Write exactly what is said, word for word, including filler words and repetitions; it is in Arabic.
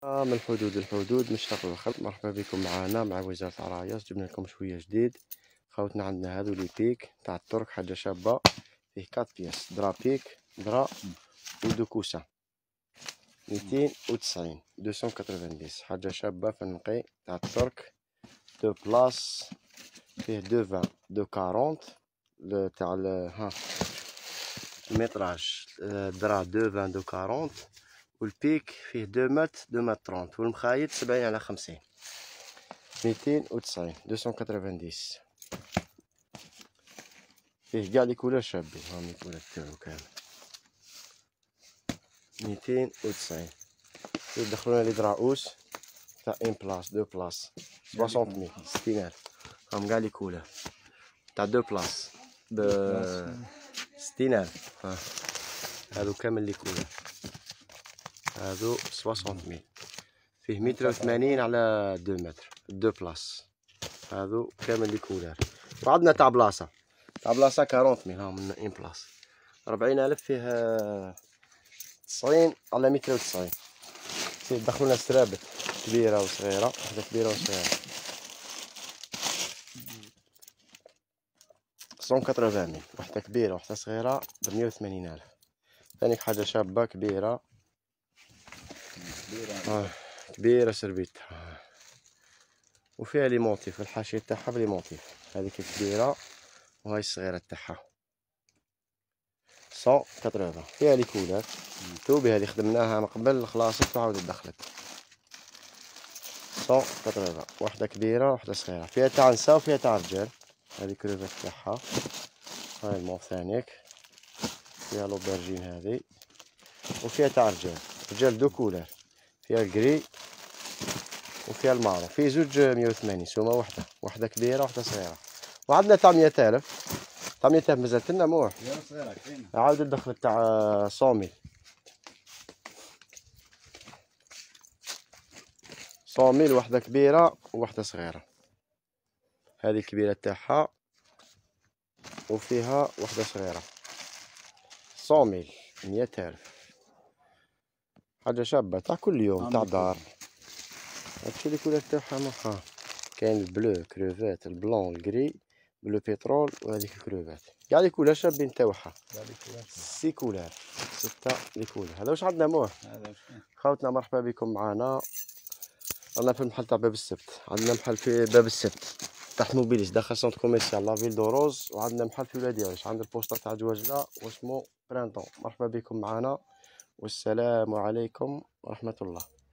من الحدود الحدود من الشرق للغرب. مرحبا بكم معنا مع وزارة العرايس. جبنا لكم شوية جديد. خوتنا عندنا هذو لي بيك تاع الترك، حاجة شابة. فيه كات بياس درا بيك درا ودو كوسان ميتين وتسعين دوسون كتروفنديس. حاجة شابة في النقي تاع الترك. دو بلاص فيه دو فان دو كارونت تاع ها الميتراج درا دو فان دو كارونت، والبيك فيه دو متر دو متر ترونت، والمخايط سبعين على خمسين ميتين وتسعين دوسون كتروفنديس. فيه قاع لي كولور شابين، هاهم لي كولور تاعو كامل ميتين وتسعين. يدخلونا لي دراؤوس تاع ان بلاص دو بلاص سواسونت ميل ستين ألف. هاهم قاع لي كولور تاع دو بلاص ب ستين ألف. هادو كامل لي كولور، هادو سواسونت ميل. فيه متر وثمانين على دو متر دو بلاص، هادو كامل لي كولور. وعندنا تاع بلاصة تاع بلاصة أربعين ميل، هاهم من ان بلاص ربعين ألف. فيه تسعين على متر وتسعين. دخلونا سرابت كبيرة وصغيرة، وحدة كبيرة وصغيرة مية وثمانين ميل، وحدة كبيرة وحدة صغيرة بمية وثمانين ألف. ثانيك حاجة شابة كبيرة آه. كبيرة سربيت، وفيها لي موتيف الحاشية تاعها بلي موتيف. هذيك كبيرة وهاي الصغيرة تاعها مية وثمانين. فيها لي كولر توبي هذه خدمناها من قبل خلاصت وعاودت دخلت. مية وثمانين واحدة كبيرة واحدة صغيرة. فيها تاع نساء وفيها تاع رجال. هذه كروفات تاعها هاي المو ثانيك. فيها لوبرجين هذه، وفيها تاع رجال رجال دو كولر. فيها الكري وفيها المارون. فيه زوج مية وثمانين سومة وحدة، وحدة كبيرة وحدة صغيرة. وعندنا تاع مية ألف تاع مية ألف مازالتلنا موح عاود دخلت تاع مية ميل مية ميل. وحدة كبيرة ووحدة صغيرة. هذه الكبيرة تاعها وفيها وحدة صغيرة مية ميل مية ألف. حاجة شابة تاع كل يوم تاع دار. هادشي لي كولر تاعها موحا. كاين البلو كروفات، البلون الكري بلو بيترول، وهذيك الكروفات قاع لي كولر شابين تاوعها. سي كولر ستة لي كولر. هذا واش عندنا موح. خوتنا مرحبا بكم معنا. رانا في المحل تاع باب السبت. عندنا محل في باب السبت تحت موبيليس داخل سونتر كوميرسيال لافيل دو روز، وعندنا محل في ولادي عيش عند البوسطة تاع جواجلة واسمو برانتون. مرحبا بكم معنا والسلام عليكم ورحمة الله.